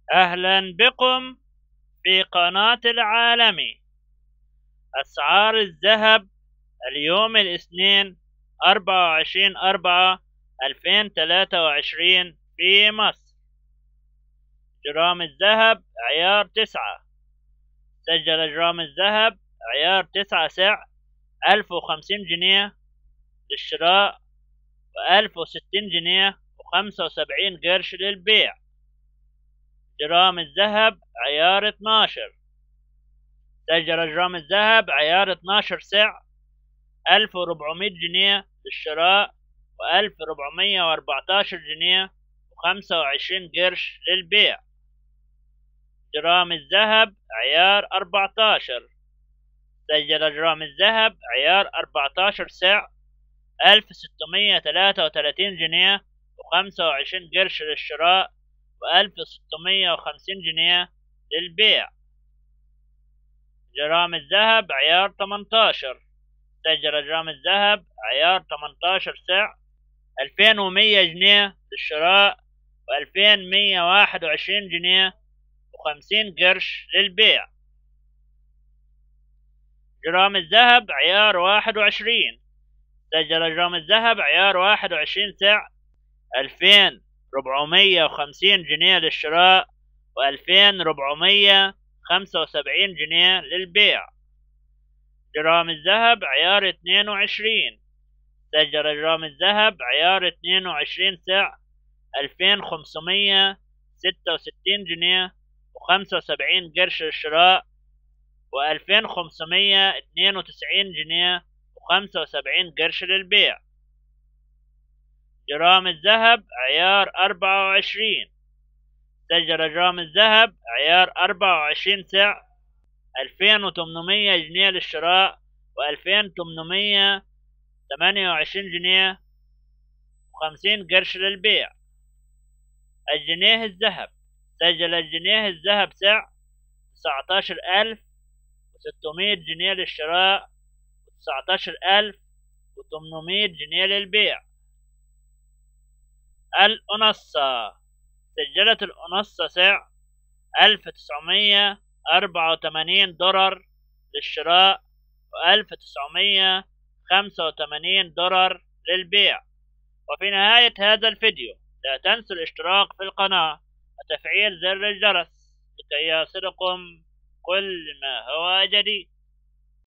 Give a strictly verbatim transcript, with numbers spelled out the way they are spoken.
أهلا بكم في قناة العالمي. أسعار الذهب اليوم الاثنين أربعة وعشرين أربعة ألفين وثلاثة وعشرين في مصر. جرام الذهب عيار تسعة، سجل جرام الذهب عيار تسعة سعر ألف وخمسين جنيه للشراء وألف وستين جنيه وخمسة وسبعين قرش للبيع. جرام الذهب عيار اتناشر، سجل جرام الذهب عيار اتناشر سعر ألف وربعمية جنيه للشراء وألف وربعمية وأربعتاشر جنيه وخمسة وعشرين قرش للبيع. جرام الذهب عيار أربعتاشر، سجل جرام الذهب عيار أربعتاشر سعر ألف ستمية تلاتة وتلاتين جنيه وخمسة وعشرين قرش للشراء وألف ستمية وخمسين جنيه للبيع. جرام الذهب عيار تمنتاشر، سجل جرام الذهب عيار تمنتاشر سعر ألفين ومية جنيه للشراء وألفين مية واحد وعشرين جنيه وخمسين قرش للبيع. جرام الذهب عيار واحد وعشرين، سجل جرام الذهب عيار واحد وعشرين سعر ألفين ربعمية وخمسين جنيه للشراء وألفين ربعمية خمسة وسبعين جنيه للبيع. جرام الذهب عيار اثنين وعشرين، سجل جرام الذهب عيار اثنين وعشرين سعر ألفين خمسمية ستة وستين جنيه وخمسة وسبعين قرش للشراء وألفين خمسمية اثنين وتسعين جنيه وخمسة وسبعين قرش للبيع. جرام الذهب عيار أربعة وعشرين، سجل جرام الذهب عيار أربعة وعشرين سعر ألفين وثمنمية جنيه للشراء وألفين وثمنمية ثمانية وعشرين جنيه وخمسين قرش للبيع. الجنيه الذهب، سجل الجنيه الذهب سعر تسعتاشر ألف وستمية جنيه للشراء وتسعتاشر ألف وثمنمية جنيه للبيع. الأونصة، سجلت الأونصة سعر ألف وتسعمية أربعة وثمانين دولار للشراء وألف وتسعمية خمسة وثمانين دولار للبيع. وفي نهاية هذا الفيديو لا تنسوا الاشتراك في القناة وتفعيل زر الجرس لكي يصلكم كل ما هو جديد.